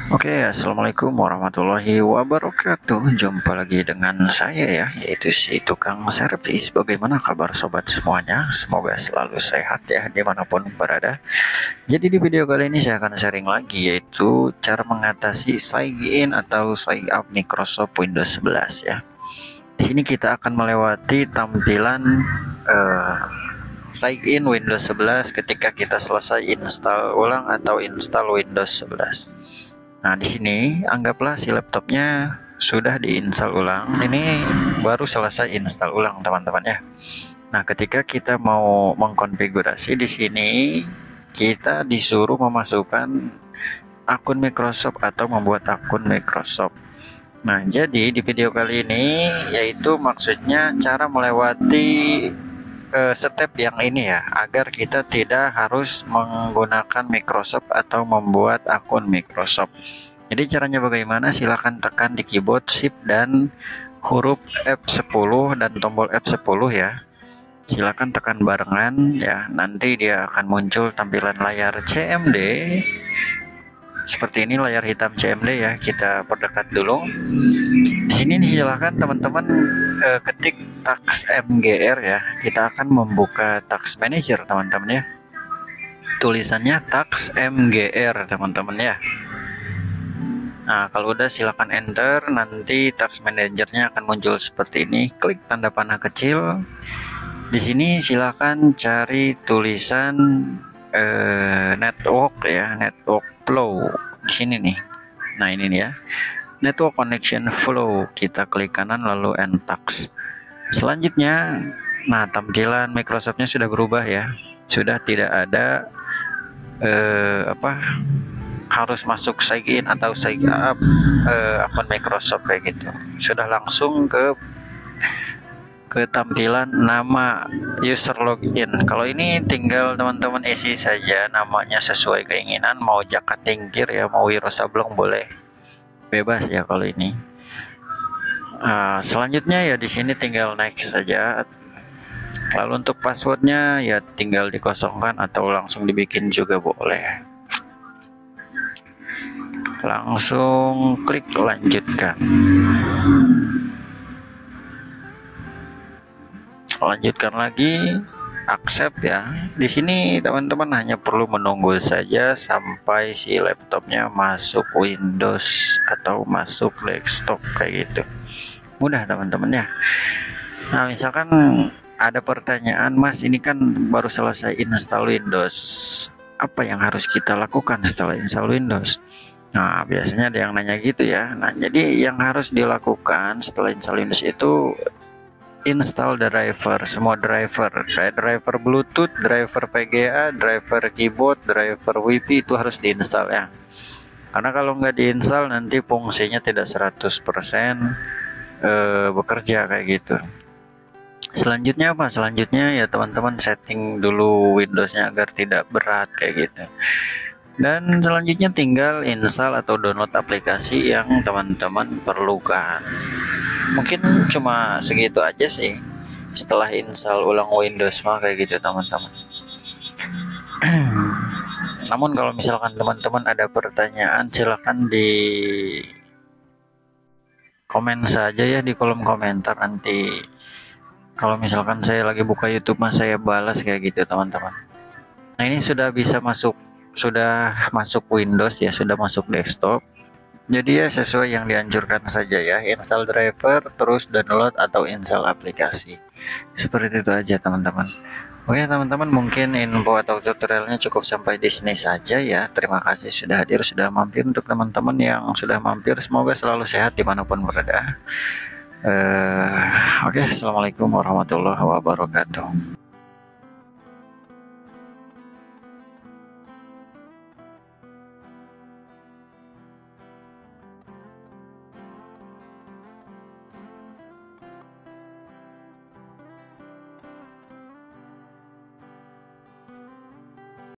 Assalamualaikum warahmatullahi wabarakatuh. Jumpa lagi dengan saya ya, yaitu si tukang servis. Bagaimana kabar sobat semuanya? Semoga selalu sehat ya dimanapun berada. Jadi di video kali ini saya akan sharing lagi, yaitu cara mengatasi sign in atau sign up Microsoft Windows 11 ya. Di sini kita akan melewati tampilan sign in Windows 11 ketika kita selesai install ulang atau install Windows 11. Nah, di sini anggaplah si laptopnya sudah diinstal ulang. Ini baru selesai install ulang, teman-teman ya. Nah, ketika kita mau mengkonfigurasi di sini, kita disuruh memasukkan akun Microsoft atau membuat akun Microsoft. Nah, jadi di video kali ini yaitu maksudnya cara melewati step yang ini ya, agar kita tidak harus menggunakan Microsoft atau membuat akun Microsoft. Jadi caranya bagaimana? Silahkan tekan di keyboard Shift dan huruf F10 dan tombol F10 ya. Silahkan tekan barengan ya, nanti dia akan muncul tampilan layar CMD seperti ini, layar hitam CMD ya. Kita perdekat dulu. Di sini silahkan teman-teman ketik tax MGR ya. Kita akan membuka tax manager, teman-teman ya. Tulisannya tax MGR, teman-teman ya. Nah, kalau udah silakan enter, nanti tax manajernya akan muncul seperti ini. Klik tanda panah kecil. Di sini silakan cari tulisan network ya, network flow di sini nih. Nah, ini nih ya, network connection flow. Kita klik kanan lalu end tax. Selanjutnya, nah tampilan Microsoftnya sudah berubah ya, sudah tidak ada harus masuk sign in atau sign up akun Microsoft kayak gitu. Sudah langsung ke tampilan nama user login. Kalau ini tinggal teman-teman isi saja namanya sesuai keinginan, mau Jaka Tingkir ya, mau Wiro Sableng boleh, bebas ya kalau ini. Selanjutnya ya di sini tinggal next saja. Lalu untuk passwordnya ya tinggal dikosongkan atau langsung dibikin juga boleh. Langsung klik lanjutkan. Lanjutkan lagi, accept ya. Di sini teman-teman hanya perlu menunggu saja sampai si laptopnya masuk Windows atau masuk desktop kayak gitu. Mudah teman-teman ya. Nah, misalkan ada pertanyaan, Mas ini kan baru selesai install Windows, apa yang harus kita lakukan setelah install Windows? Nah, biasanya ada yang nanya gitu ya. Nah, jadi yang harus dilakukan setelah install Windows itu install driver, semua driver, kayak driver Bluetooth, driver PGA, driver keyboard, driver WiFi itu harus diinstal ya. Karena kalau nggak diinstal nanti fungsinya tidak 100% bekerja kayak gitu. Selanjutnya apa? Selanjutnya ya teman-teman setting dulu Windowsnya agar tidak berat kayak gitu. Dan selanjutnya tinggal install atau download aplikasi yang teman-teman perlukan. Mungkin cuma segitu aja sih setelah install ulang Windows mah kayak gitu teman-teman. Namun kalau misalkan teman-teman ada pertanyaan, silahkan di komen saja ya di kolom komentar. Nanti kalau misalkan saya lagi buka YouTube mah saya balas kayak gitu teman-teman. Nah, ini sudah bisa masuk, sudah masuk Windows ya, sudah masuk desktop. Jadi ya sesuai yang dianjurkan saja ya, install driver, terus download atau install aplikasi. Seperti itu aja teman-teman. Oke teman-teman, mungkin info atau tutorialnya cukup sampai di sini saja ya. Terima kasih sudah hadir, sudah mampir. Untuk teman-teman yang sudah mampir, semoga selalu sehat dimanapun berada. Oke, assalamualaikum warahmatullahi wabarakatuh.